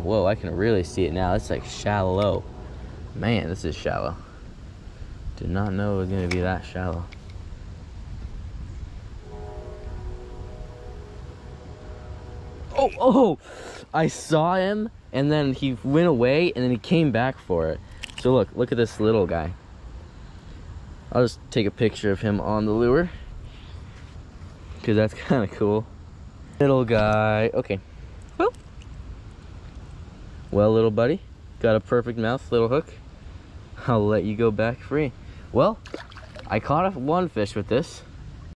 Whoa, I can really see it now. It's like shallow. Man, this is shallow. Did not know it was gonna be that shallow. Oh, I saw him and then he went away and then he came back for it. So look at this little guy. I'll just take a picture of him on the lure, because that's kind of cool. Little guy. Okay. Well, little buddy, got a perfect mouth, little hook. I'll let you go back free. Well, I caught one fish with this.